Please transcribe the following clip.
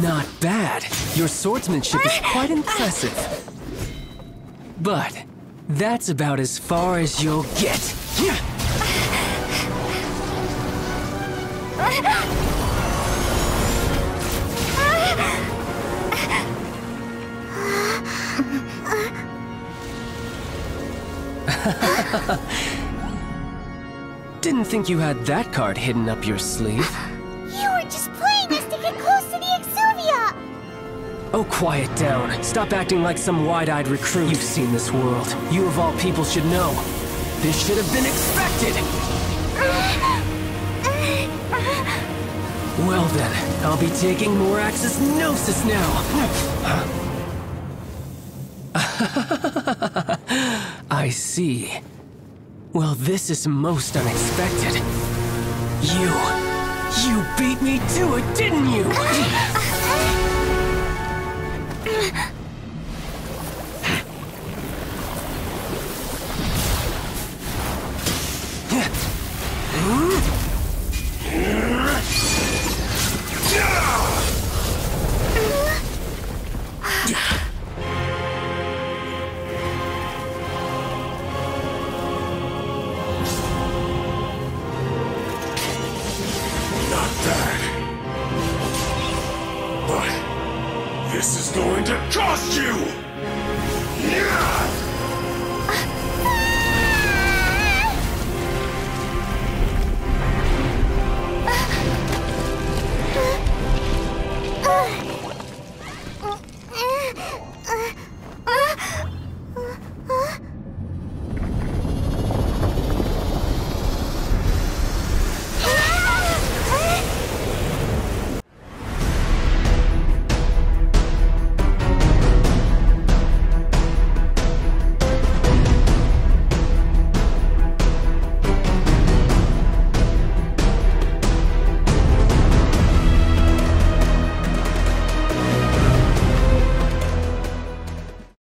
Not bad. Your swordsmanship is quite impressive. But that's about as far as you'll get. Didn't think you had that card hidden up your sleeve. You were just playing us to get close to the Exuvia! Oh, quiet down. Stop acting like some wide-eyed recruit. You've seen this world. You of all people should know. This should have been expected! Well then, I'll be taking more Axis Gnosis now! I see. Well, this is most unexpected. You beat me to it, didn't you? This is going to cost you!